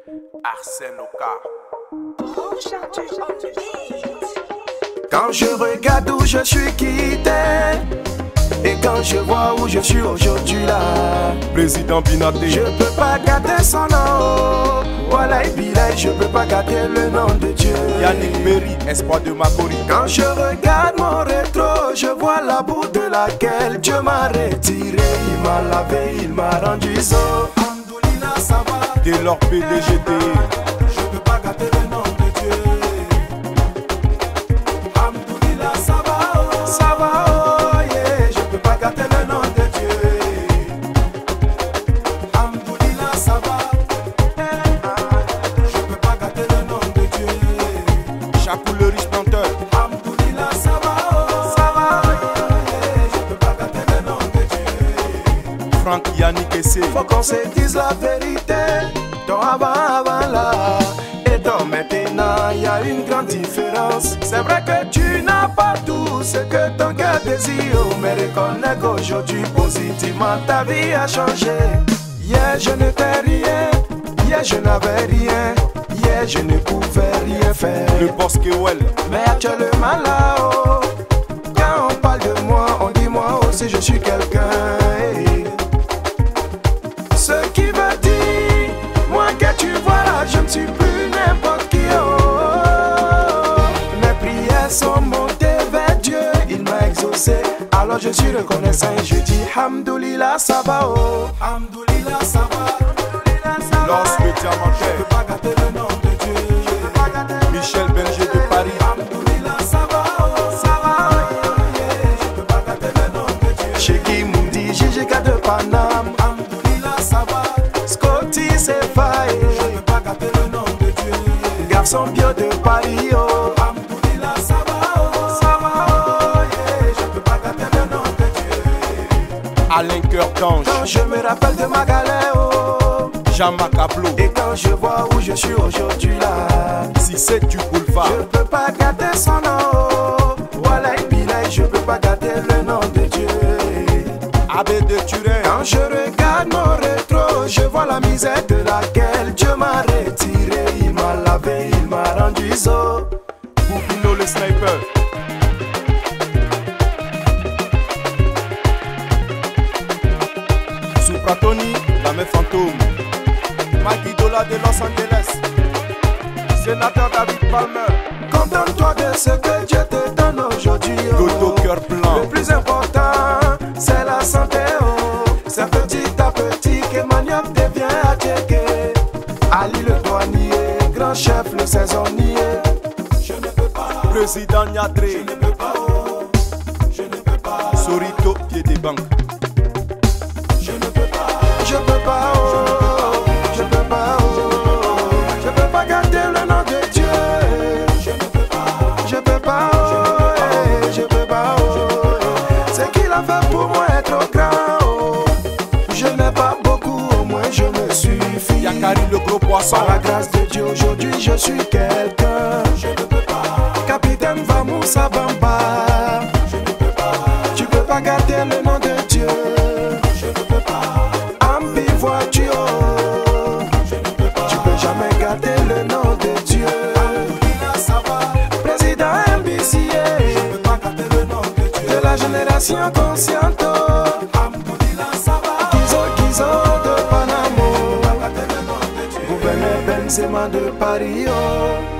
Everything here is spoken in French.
Arsène Oka. Quand je regarde où je suis quitté et quand je vois où je suis aujourd'hui là, Président Binaté. je peux pas gâter son nom. Voilà Bilal, je peux pas gâter le nom de Dieu. Yannick Berry, espoir de Makori. Quand je regarde mon rétro, je vois la boue de laquelle Dieu m'a retiré. Il m'a lavé, il m'a rendu zo. Alhamdoulilah, ça va. Dès leur PDGT. Je peux pas gâter le nom de Dieu. Alhamdoulilah, ça va, oh yeah. Je peux pas gâter le nom de Dieu. Alhamdoulilah, ça va. Je peux pas gâter le nom de Dieu. Chakou le riche planteur. Alhamdoulilah, ça va, yeah. Je peux pas gâter le nom de Dieu. Franck Yannick Essé. Faut qu'on se dise la vérité. Ton avant là et ton maintenant, y a une grande différence. C'est vrai que tu n'as pas tout ce que ton cœur désire, mais reconnais qu'aujourd'hui positivement ta vie a changé. Hier je n'étais rien, hier je n'avais rien, hier je ne pouvais rien faire. Le Bosque Well. Mais actuellement là, oh, quand on parle de moi, on dit moi aussi je suis quelqu'un. Hey. Ce qui veut dire, moi que tu vois là, je ne suis plus n'importe qui. Oh. Mes prières sont montées vers Dieu, il m'a exaucé. Alors je suis reconnaissant et je dis Alhamdoulilah, ça va. Oh. Alhamdoulilah, ça va. Lorsque le Je diamantaire. peux pas gâter le nom de Dieu. Michel Benjer de Paris. Alhamdoulilah, ça va, yeah. Je peux pas gâter le nom de Dieu. Cheki Moudi, Jijika de Paname. Alhamdoulilah, ça va. Scotty, c'est faille. Je peux pas gâter le nom de Dieu. Garçon bio de Paris, oh. Alhamdoulilah, ça va, yeah. Je peux pas gâter le nom de Dieu. Alain Cœur d'Ange. Quand je me rappelle de ma galère, oh. Jean Macablo. Et quand je vois où je suis aujourd'hui là, Si c'est du boulevard. je peux pas gâter son nom. Voilà Bilal, je peux pas gâter le nom de Dieu. Abbé de Turin. Quand je regarde mon rétro, je vois la misère de laquelle Dieu m'a retiré. Il m'a lavé, il m'a rendu zo. Boubino le sniper. Supratoni, la main fantôme. Maguidola de Los Angeles. Sénateur David Palmer. Contente-toi de ce que Dieu te donne aujourd'hui. Oh. Dodo cœur blanc. Le plus important, c'est la santé. Oh. C'est petit à petit que Manioc devient Adjeke. Ali le douanier, grand chef le saisonnier. Je ne peux pas. Président Niadré. Je ne peux pas. Oh. Je ne peux pas. Sorito, pied des banques. Je ne peux pas. Je peux pas. Oh. Je peux pas. Oh. Je peux pas garder le nom de Dieu. Je ne peux pas. Je peux pas. Oh. Je peux pas. Oh. Ce qu'il a fait pour moi est trop grand. Oh. Je n'ai pas beaucoup, au moins je me suffis. Yakari le gros poisson. Par la grâce de Dieu, aujourd'hui je suis quelqu'un. Je ne peux pas. Capitaine Vamoussa Bamba. Je ne peux pas. Tu peux pas garder le nom de Dieu. Je ne peux pas. Ambi voiture. Je ne peux pas. Tu peux jamais garder le nom de Dieu. Alhamdoulilah, ça va. Président MBCA. Je peux pas garder le nom de Dieu. De la génération consciente. Alhamdoulilah, ça va. Gizo de Panamo. Gouverneur Benzema de Paris. Oh.